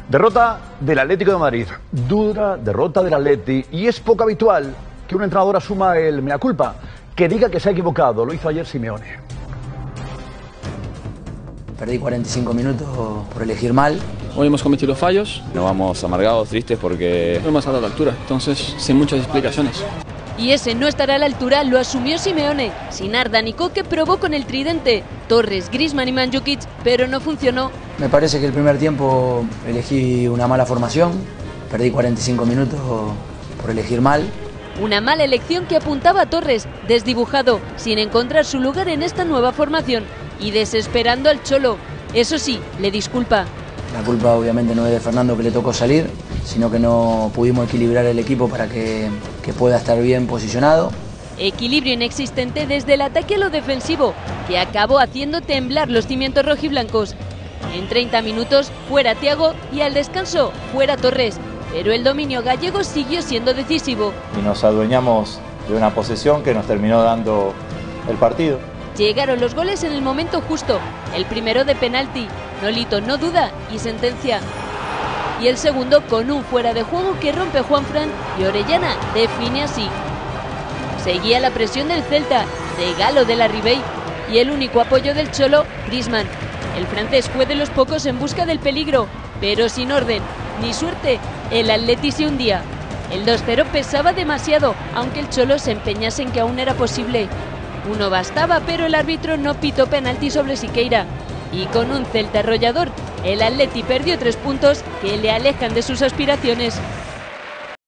Derrota del Atlético de Madrid, dura derrota del Atleti, y es poco habitual que un entrenador asuma el mea culpa, que diga que se ha equivocado. Lo hizo ayer Simeone. Perdí 45 minutos por elegir mal. Hoy hemos cometido fallos. Nos vamos amargados, tristes porque No hemos estado a la altura, entonces sin muchas explicaciones. Y ese no estará a la altura lo asumió Simeone. Sin Arda ni Coque probó con el tridente Torres, Griezmann y Mandžukić, pero no funcionó. Me parece que el primer tiempo elegí una mala formación. Perdí 45 minutos por elegir mal. Una mala elección que apuntaba a Torres, desdibujado, sin encontrar su lugar en esta nueva formación y desesperando al Cholo. Eso sí, le disculpa. La culpa obviamente no es de Fernando, que le tocó salir, sino que no pudimos equilibrar el equipo para que pueda estar bien posicionado. Equilibrio inexistente desde el ataque a lo defensivo, que acabó haciendo temblar los cimientos rojiblancos. En 30 minutos fuera Thiago y al descanso fuera Torres, pero el dominio gallego siguió siendo decisivo. Y nos adueñamos de una posesión que nos terminó dando el partido. Llegaron los goles en el momento justo, el primero de penalti, Nolito no duda y sentencia. Y el segundo con un fuera de juego que rompe Juanfran y Orellana define así. Seguía la presión del Celta, regalo de la Ribey y el único apoyo del Cholo, Griezmann. El francés fue de los pocos en busca del peligro, pero sin orden ni suerte, el Atleti se hundía. El 2-0 pesaba demasiado, aunque el Cholo se empeñase en que aún era posible. Uno bastaba, pero el árbitro no pitó penalti sobre Siqueira. Y con un Celta arrollador, el Atleti perdió 3 puntos que le alejan de sus aspiraciones.